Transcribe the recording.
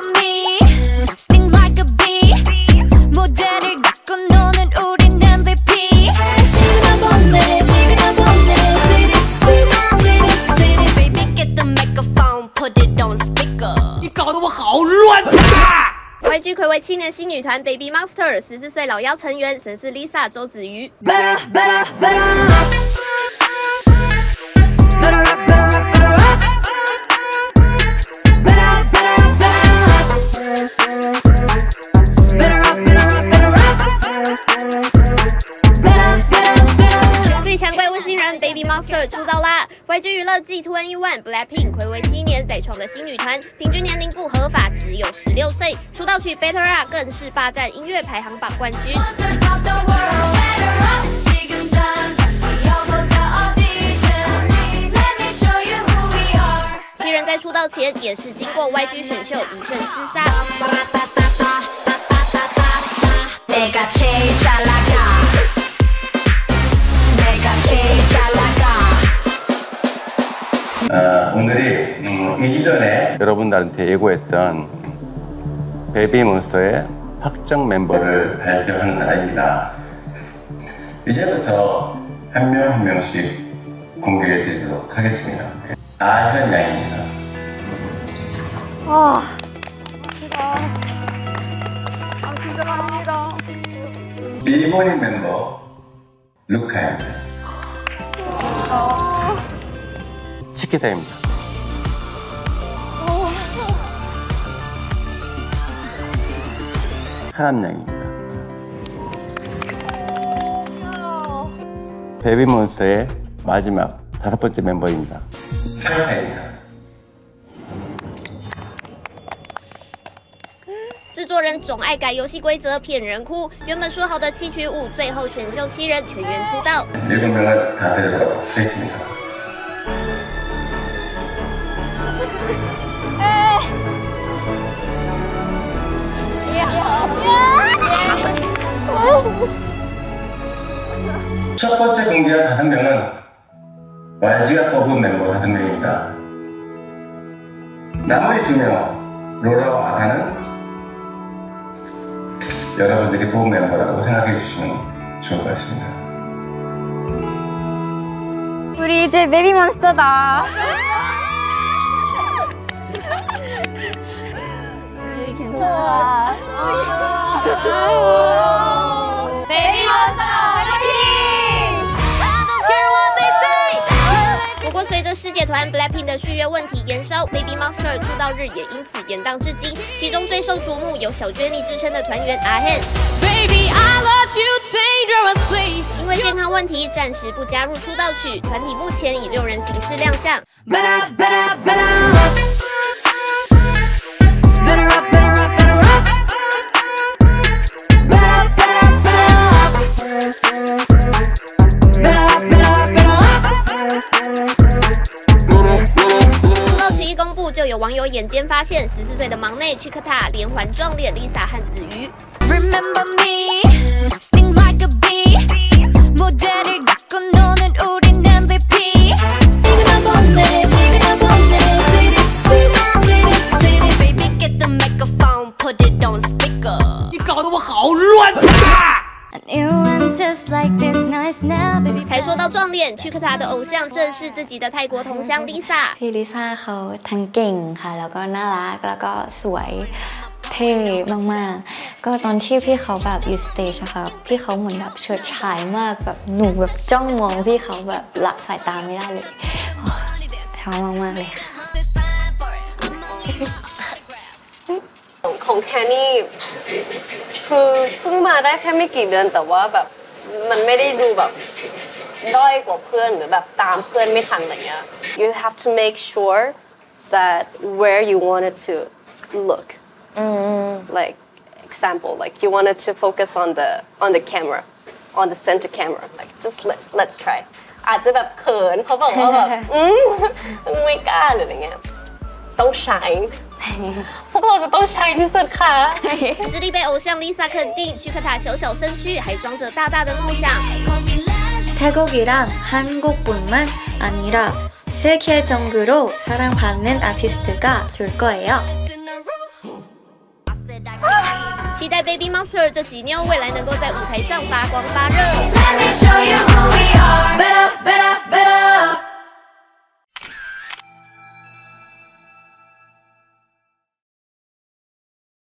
me, sting like a bee. 무대를 갖고 노는 우린 MVP. 시그널 보내, 시그널 보내. Baby, get the microphone, put it on speaker. 你搞得我好乱啊！ YG 暌违7年新女团 Baby Monster 14岁老妖成员神似 Lisa 周子瑜。 最强怪物新人 Baby Monster 出道啦 ！YG 娱乐继 2NE1 Blackpink 暌违7年再创的新女团，平均年龄不合法，只有16岁。出道曲 Better Up 更是霸占音乐排行榜冠军。7人在出道前也是经过 YG 选秀一阵厮杀。 오늘이 이전에 여러분들한테 예고했던 베이비몬스터의 확정 멤버를 발표하는 날입니다. 이제부터 한 명 한 명씩 공개해드리도록 하겠습니다. 아현 양입니다. 진짜 많습니다. 일본인 멤버 루카입니다. 치키타입니다. 하람양입니다. 베이비몬스터의 마지막 5번째 멤버입니다. 타이타입니다. 制作人总爱改游戏规则骗人哭，原本说好的7取5，最后选秀7人全员出道。 7명을 다 데려가도록 하겠습니다. 첫 번째 공개한 5명은 YG가 뽑은 멤버 5명입니다. 나머지 2명, 로라와 아사는 여러분들이 뽑은 멤버라고 생각해 주시면 좋을 것 같습니다. 우리 이제 베이비몬스터다. 괜찮아. 베이비몬스터 화이팅! 不过随着世界团 Blackpink 的续约问题延烧 ，Baby Monster 出道日也因此延宕至今。其中最受瞩目有小 Jennie 之称的团员阿 Han， 因为健康问题暂时不加入出道曲，团体目前以6人形式亮相。 一公布，就有网友眼尖发现，14岁的忙内去克塔连环撞脸 Lisa 和子瑜。 Remember me, sting like a bee. 무대를 갖고 노는 우린 MVP. 시그널 보내, 시그널 보내. Baby, get the microphone, put it on speaker. 你搞得我好乱啊！ Just like this, nice now, baby. 才说到撞脸，去克塔的偶像正是自己的泰国同乡 Lisa。 พี่ลิซ่าเขาทั้งเก่งค่ะแล้วก็น่ารักแล้วก็สวยเท่มากๆก็ตอนที่พี่เขาแบบอยู่สเตจอะค่ะพี่เขาเหมือนแบบเฉิดฉายมากแบบหนูแบบจ้องมองพี่เขาแบบละสายตาไม่ได้เลยชอบมากๆเลยค่ะของแคนนี่คือเพิ่งมาได้แค่ไม่กี่เดือนแต่ว่าแบบมันไม่ได้ดูแบบด้อยกว่าเพื่อนหรือแบบตามเพื่อนไม่ทันอะไรเงี้ย You have to make sure that where you wanted to look like example like you wanted to focus on the camera on the center camera like just let's try อาจจะแบบเขินเขาบอกว่าแบบไม่กล้าหรืออะไรเงี้ยต้องใช้พวกเราจะต้องใช้ที่สุดค่ะ实力被偶像 Lisa 肯定，去克塔小小身躯还装着大大的梦想。 태국이랑 한국뿐만 아니라 세계적으로 사랑받는 아티스트가 될 거예요. 期待 Baby Monster 这几妞未来能够在舞台上发光发热。 Let me show you who we are.